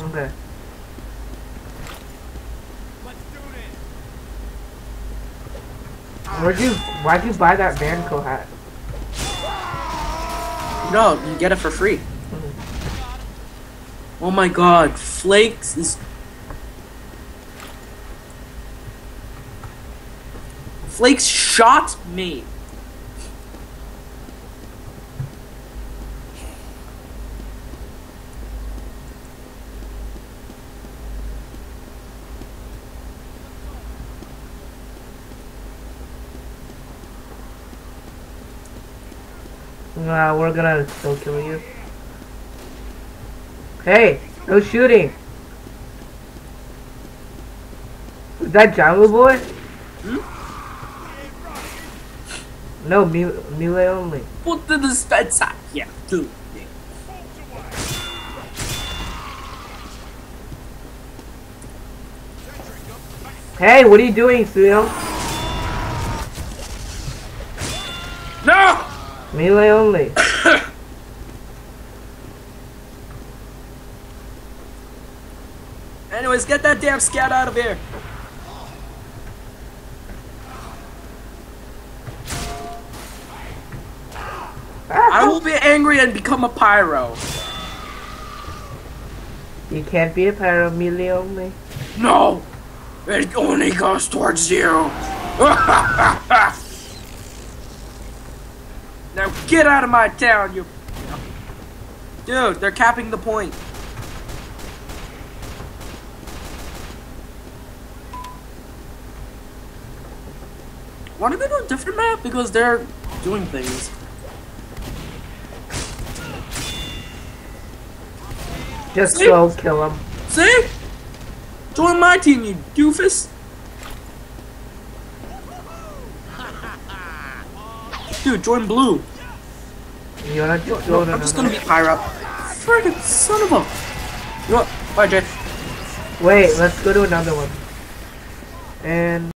Okay. Why'd you buy that Vanco hat? No, you get it for free. Oh my god, Flakes is... Flakes shot me. Nah, we're gonna still kill you. Hey, no shooting. Is that Jungle Boy? Hmm? No, melee only. Put the dispenser. Yeah, dude. Hey, what are you doing, Suyo? No! Melee only. Anyways, get that damn scout out of here. I will be angry and become a pyro. You can't be a pyro, melee only. No! It only goes towards you. Now get out of my town, you... Dude, they're capping the point. Why don't they do a different map? Because they're doing things. Just go kill him. See? Join my team, you doofus. Dude, join blue. You wanna just No, I'm just gonna be Pyro. Friggin' son of a... You know what? Bye, Jay. Wait, let's go to another one. And...